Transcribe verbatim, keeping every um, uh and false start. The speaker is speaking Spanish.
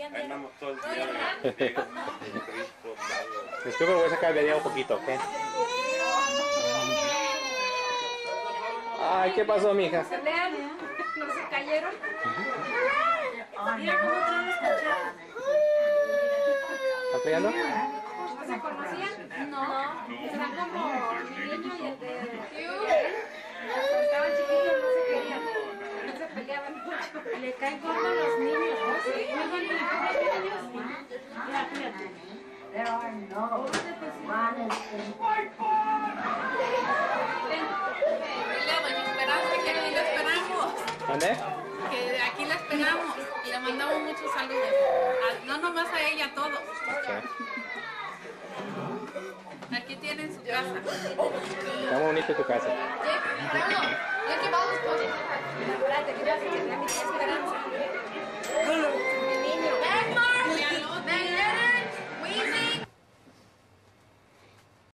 Andamos todo el día. Disculpe, voy a sacar el video un poquito, ¿ok? Ay, ¿qué pasó, mija? Se lean, no se cayeron. Mira cómo traen los cachetes. ¿Están peleando? ¿No se conocían? No. Están como mi niño y el de... Cuando estaban chiquitos no se querían. No se peleaban mucho. Le caen gordos a los niños, ¿no? Sí. Luego ni los niños. Mira, fíjate. There are no Dile a doña Esperanza que aquí la esperamos. ¿Dónde? Que aquí la esperamos. Y le mandamos muchos saludos. A- no nomás a ella, a todos. Aquí tienen su casa. Está bonito tu casa. Ya que vamos, pues. Espérate, que ya se quedó mi tía Esperanza.